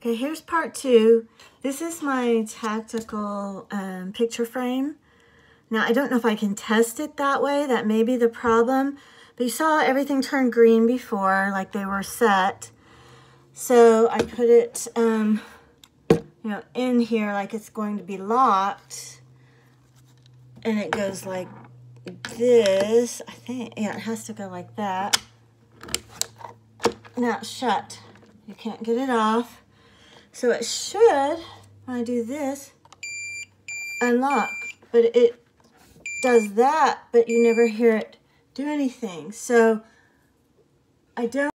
Okay, here's part 2. This is my tactical picture frame. Now, I don't know if I can test it that way. That may be the problem. But you saw everything turn green before, like they were set. So I put it, you know, in here like it's going to be locked. And it goes like this. I think, yeah, it has to go like that. Now it's shut. You can't get it off. So it should, when I do this, unlock. But it does that, but you never hear it do anything. So I don't